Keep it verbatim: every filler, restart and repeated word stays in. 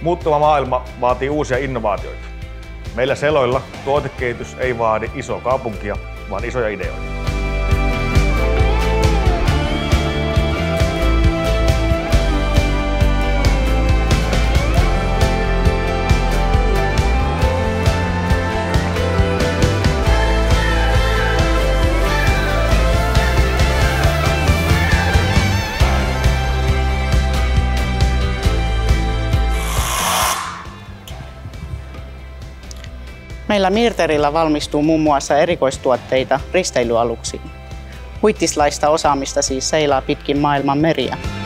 Muuttuva maailma vaatii uusia innovaatioita. Meillä Seloilla tuotekehitys ei vaadi isoa kaupunkia, vaan isoja ideoita. Meillä Mirterillä valmistuu muun muassa erikoistuotteita risteilyaluksiin. Huittislaista osaamista siis seilaa pitkin maailman meriä.